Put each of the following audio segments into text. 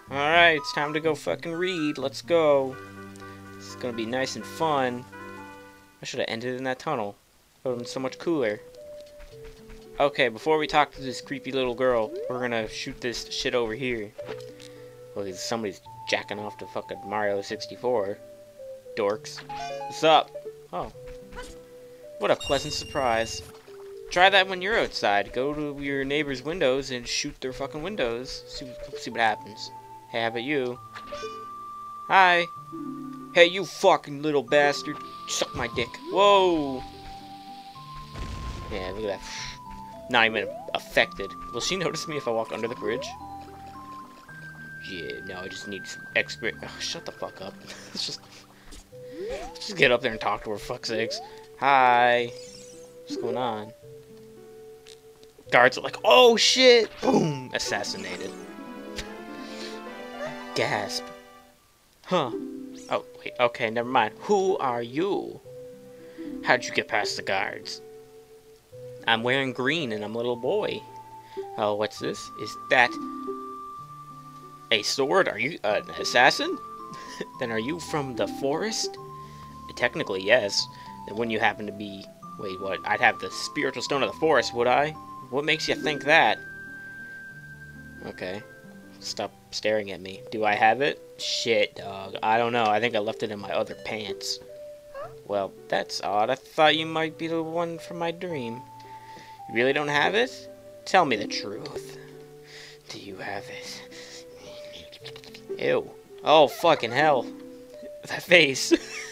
Alright, it's time to go fucking read. Let's go. It's gonna be nice and fun. I should have ended in that tunnel. It would have been so much cooler. Okay, before we talk to this creepy little girl, we're gonna shoot this shit over here. Well, somebody's jacking off to fucking Mario 64. Dorks. What's up? Oh. What a pleasant surprise. Try that when you're outside. Go to your neighbor's windows and shoot their fucking windows. See what happens. Hey, how about you? Hi. Hey, you fucking little bastard. Suck my dick. Whoa. Yeah, look at that. Not even affected. Will she notice me if I walk under the bridge? Yeah, no, I just need some expert. Oh, shut the fuck up. Let's just get up there and talk to her, fuck's sakes. Hi. What's going on? Guards are like, oh shit! Boom! Assassinated. Gasp. Huh. Oh, wait, okay, never mind. Who are you? How'd you get past the guards? I'm wearing green and I'm a little boy. Oh, what's this? Is that a sword? Are you an assassin? Then are you from the forest? Technically, yes. Then wouldn't you happen to be... Wait, what? I'd have the spiritual stone of the forest, would I? What makes you think that? Okay. Stop staring at me. Do I have it? Shit, dog. I don't know. I think I left it in my other pants. Well, that's odd. I thought you might be the one from my dream. You really don't have it? Tell me the truth. Do you have it? Ew. Oh, fucking hell. That face.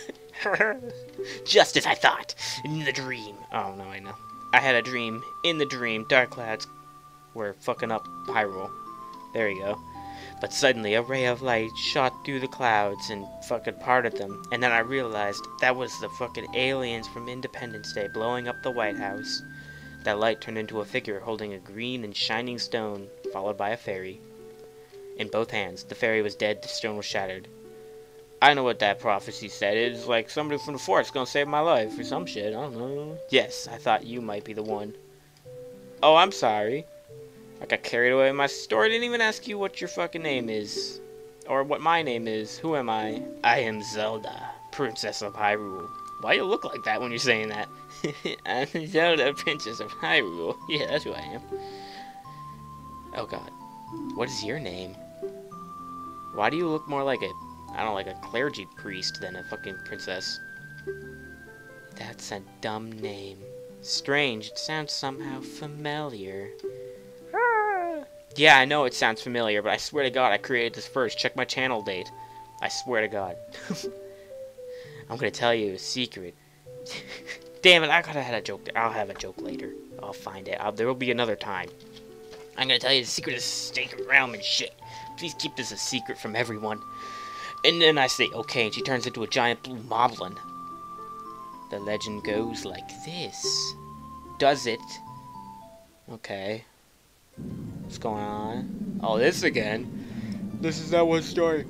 Just as I thought. In the dream. Oh, no, I know. I had a dream. In the dream, dark clouds were fucking up Hyrule. There you go. But suddenly, a ray of light shot through the clouds and fucking parted them. And then I realized that was the fucking aliens from Independence Day blowing up the White House. That light turned into a figure holding a green and shining stone, followed by a fairy. In both hands, the fairy was dead, the stone was shattered. I know what that prophecy said. It's like somebody from the forest gonna save my life or some shit. I don't know. Yes, I thought you might be the one. Oh, I'm sorry. I got carried away with my story. I didn't even ask you what your fucking name is. Or what my name is. Who am I? I am Zelda, Princess of Hyrule. Why you look like that when you're saying that? I'm Zelda, Princess of Hyrule. Yeah, that's who I am. Oh god. What is your name? Why do you look more like like a clergy priest than a fucking princess? That's a dumb name. Strange, it sounds somehow familiar. Yeah, I know it sounds familiar, but I swear to God I created this first. Check my channel date. I swear to God. I'm gonna tell you a secret. Damn it, I could have had a joke there. I'll have a joke later. I'll find it. There will be another time. I'm gonna tell you the secret of the sacred realm and shit. Please keep this a secret from everyone. And then I say, okay, and she turns into a giant blue moblin. The legend goes like this. Does it? Okay. What's going on? Oh, this again? This is that one story.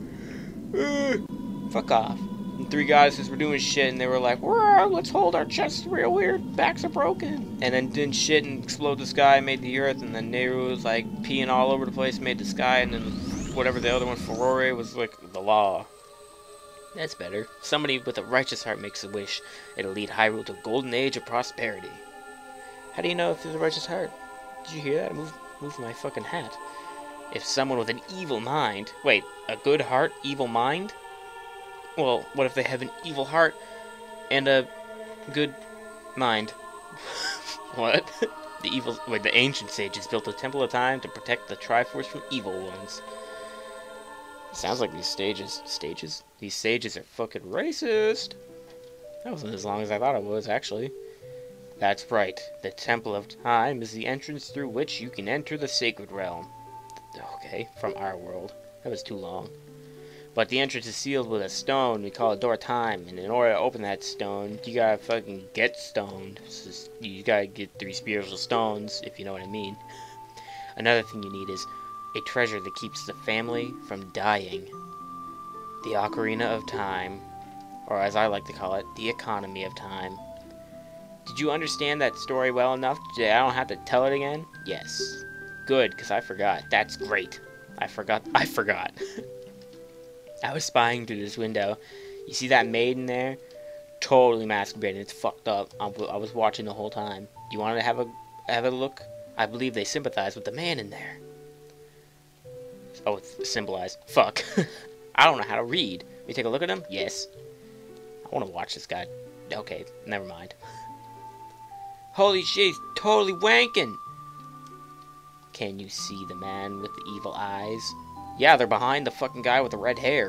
Fuck off. And three guys were doing shit and they were like, let's hold our chests real weird, backs are broken. And then did shit and explode the sky, made the earth, and then Nehru was like peeing all over the place, made the sky, and then whatever the other one, Ferrari, was like the law. That's better. Somebody with a righteous heart makes a wish. It'll lead Hyrule to a golden age of prosperity. How do you know if there's a righteous heart? Did you hear that? I moved my fucking hat. If someone with an evil mind... Wait, a good heart, evil mind? Well, what if they have an evil heart and a good mind? What? The ancient sages built a temple of time to protect the Triforce from evil ones. Sounds like these These sages are fucking racist. That wasn't as long as I thought it was, actually. That's right. The Temple of Time is the entrance through which you can enter the sacred realm. Okay, from our world. That was too long. But the entrance is sealed with a stone. We call it Door of Time. And in order to open that stone, you gotta fucking get stoned. So you gotta get 3 spiritual stones, if you know what I mean. Another thing you need is a treasure that keeps the family from dying. The Ocarina of Time. Or as I like to call it, the economy of time. Did you understand that story well enough? I don't have to tell it again? Yes. Good, because I forgot. That's great. I forgot. I was spying through this window. You see that maid in there? Totally masturbating. It's fucked up. I was watching the whole time. Do you want to have a look? I believe they sympathize with the man in there. Oh, it's symbolized. Fuck. I don't know how to read. We take a look at him? Yes. I want to watch this guy. Okay, never mind. Holy shit, he's totally wanking. Can you see the man with the evil eyes? Yeah, they're behind the fucking guy with the red hair.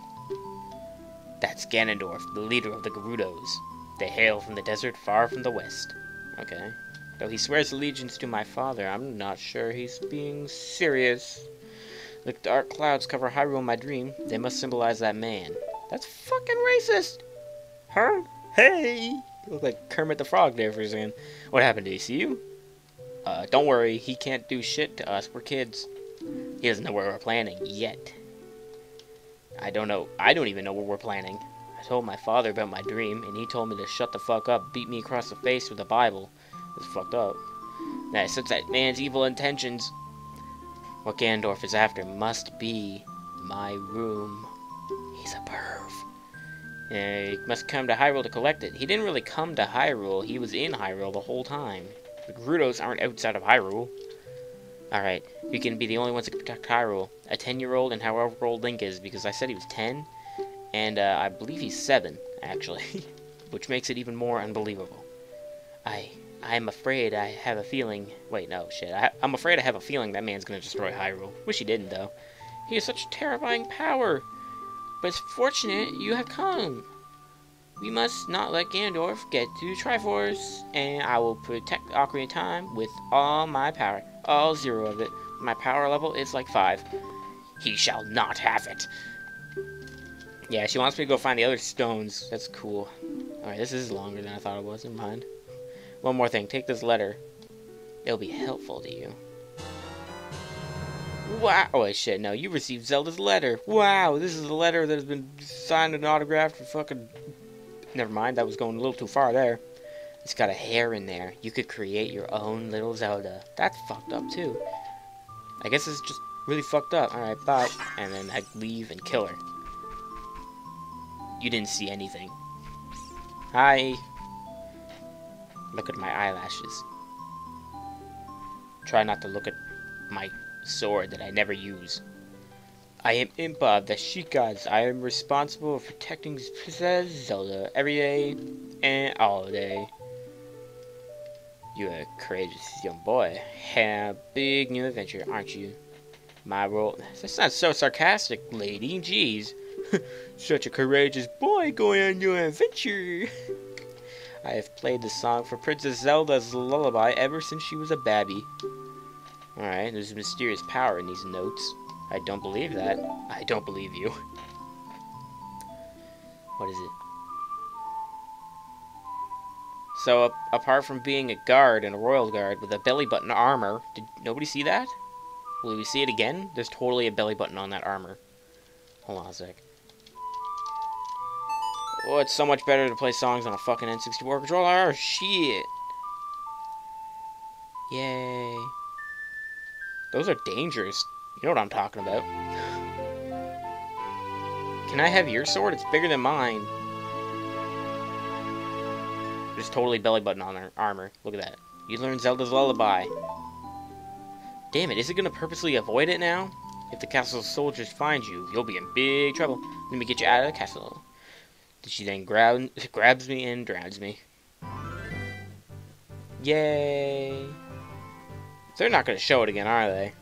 That's Ganondorf, the leader of the Gerudos. They hail from the desert far from the west. Okay. Though he swears allegiance to my father, I'm not sure he's being serious. The dark clouds cover Hyrule in my dream. They must symbolize that man. That's fucking racist! Huh? Hey! You look like Kermit the Frog there for a second. What happened? Did he see you? Don't worry. He can't do shit to us. We're kids. He doesn't know where we're planning. Yet. I don't know. I don't even know what we're planning. I told my father about my dream, and he told me to shut the fuck up, beat me across the face with a Bible. It's fucked up. Now, since that man's evil intentions, what Ganondorf is after must be my room. He's a perv. He must come to Hyrule to collect it. He didn't really come to Hyrule. He was in Hyrule the whole time. The Gerudos aren't outside of Hyrule. Alright, we can be the only ones that can protect Hyrule. A 10-year-old and however old Link is, because I said he was 10, and I believe he's 7, actually. Which makes it even more unbelievable. I'm afraid I have a feeling... Wait, no, shit. I'm afraid I have a feeling that man's gonna destroy Hyrule. Wish he didn't, though. He has such terrifying power. But it's fortunate you have come. We must not let Ganondorf get to Triforce, and I will protect Ocarina of Time with all my power. All 0 of it. My power level is like 5. He shall not have it. Yeah, she wants me to go find the other stones. That's cool. Alright, this is longer than I thought it was. Never mind. One more thing. Take this letter. It'll be helpful to you. Wow. Oh, wait, shit. No, you received Zelda's letter. Wow, this is a letter that has been signed and autographed for fucking... Never mind, that was going a little too far there. It's got a hair in there. You could create your own little Zelda. That's fucked up, too. I guess it's just really fucked up. Alright, bye. And then I leave and kill her. You didn't see anything. Hi. Look at my eyelashes. Try not to look at my sword that I never use. I am Impa of the Sheik Gods. I am responsible for protecting Princess Zelda every day and all day. You're a courageous young boy. Have a big new adventure, aren't you? My role... That's not so sarcastic, lady. Jeez. Such a courageous boy going on your adventure. I have played the song for Princess Zelda's lullaby ever since she was a babby. Alright, there's mysterious power in these notes. I don't believe that. I don't believe you. What is it? So, apart from being a guard and a royal guard with a belly button armor, did nobody see that? Will we see it again? There's totally a belly button on that armor. Hold on a sec. Oh, it's so much better to play songs on a fucking N64 controller. Shit. Yay. Those are dangerous. You know what I'm talking about. Can I have your sword? It's bigger than mine. There's totally belly button on her armor. Look at that. You learned Zelda's lullaby. Damn it, is it gonna purposely avoid it now? If the castle's soldiers find you, you'll be in big trouble. Let me get you out of the castle. She then grabs me and drowns me. Yay! They're not gonna show it again, are they?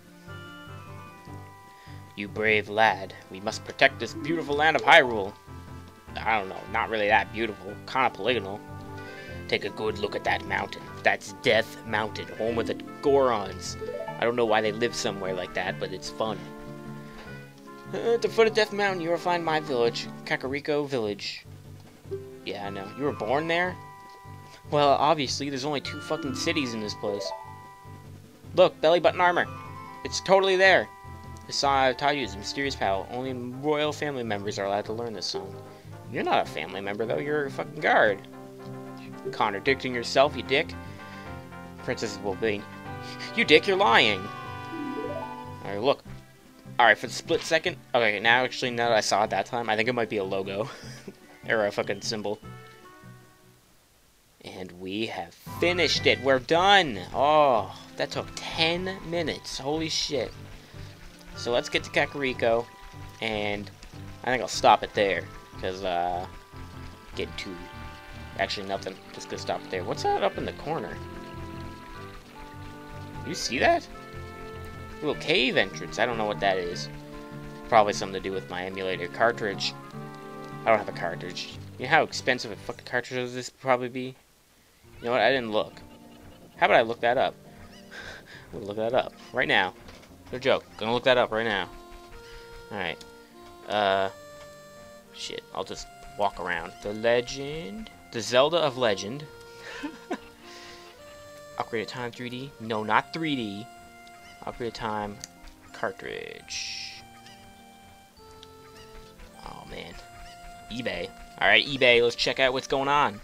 You brave lad. We must protect this beautiful land of Hyrule. I don't know, not really that beautiful. Kind of polygonal. Take a good look at that mountain. That's Death Mountain, home of the Gorons. I don't know why they live somewhere like that, but it's fun. At the foot of Death Mountain, you will find my village, Kakariko Village. Yeah, I know. You were born there? Well, obviously, there's only 2 fucking cities in this place. Look, belly button armor. It's totally there. The song I've taught you is a mysterious power. Only royal family members are allowed to learn this song. You're not a family member, though. You're a fucking guard. You're contradicting yourself, you dick. Princess will be. You dick, you're lying. Alright, look. Alright, for the split second. Okay, now actually, now that I saw it that time, I think it might be a logo. Or a fucking symbol. And we have finished it. We're done. Oh, that took 10 minutes. Holy shit. So let's get to Kakariko. And I think I'll stop it there. Because, getting too... Actually, nothing. Just gonna stop it there. What's that up in the corner? You see that? Little cave entrance. I don't know what that is. Probably something to do with my emulator cartridge. I don't have a cartridge. You know how expensive a fucking cartridge this would probably be? You know what? I didn't look. How about I look that up? I'm gonna look that up right now. No joke. Gonna look that up right now. Alright. Shit. I'll just walk around. The Legend. The Zelda of Legend. Ocarina of Time 3D. No, not 3D. Ocarina of Time cartridge. Oh, man. eBay. Alright, eBay. Let's check out what's going on.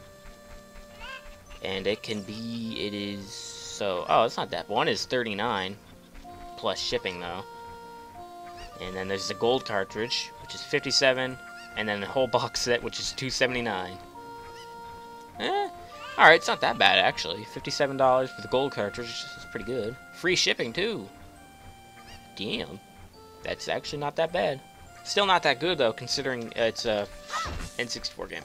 And it can be... It is... So... Oh, it's not that. One is 39. Plus shipping, though. And then there's the gold cartridge, which is 57. And then the whole box set, which is 279. Alright, it's not that bad, actually. $57 for the gold cartridge is pretty good. Free shipping, too. Damn. That's actually not that bad. Still not that good, though, considering it's a N64 game.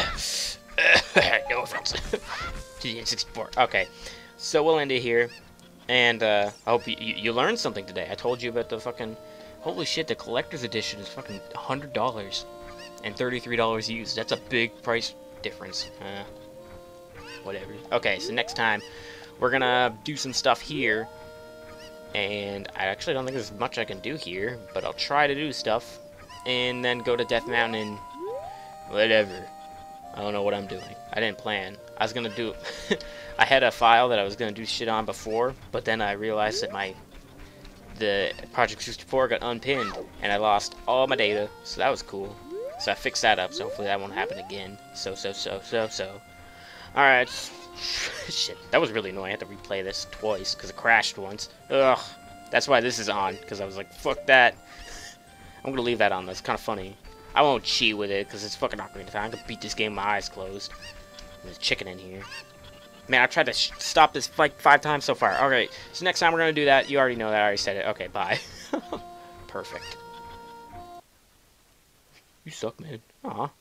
No offense to the N64. Okay, so we'll end it here. And I hope you learned something today. I told you about the fucking... Holy shit, the collector's edition is fucking $100. And $33 used. That's a big price difference. Whatever. Okay, so next time we're gonna do some stuff here, and I actually don't think there's much I can do here, but I'll try to do stuff, and then go to Death Mountain and whatever. I don't know what I'm doing. I didn't plan. I was gonna do I had a file that I was gonna do shit on before, but then I realized that the Project 64 got unpinned, and I lost all my data, so that was cool. So I fixed that up, so hopefully that won't happen again. So. Alright. Shit, that was really annoying. I had to replay this twice, because it crashed once. Ugh. That's why this is on, because I was like, fuck that. I'm gonna leave that on. That's kind of funny. I won't cheat with it, because it's fucking Ocarina of Time. I can beat this game with my eyes closed. There's a chicken in here. Man, I tried to stop this like 5 times so far. Alright, so next time we're gonna do that. You already know that. I already said it. Okay, bye. Perfect. You suck, man. Aw.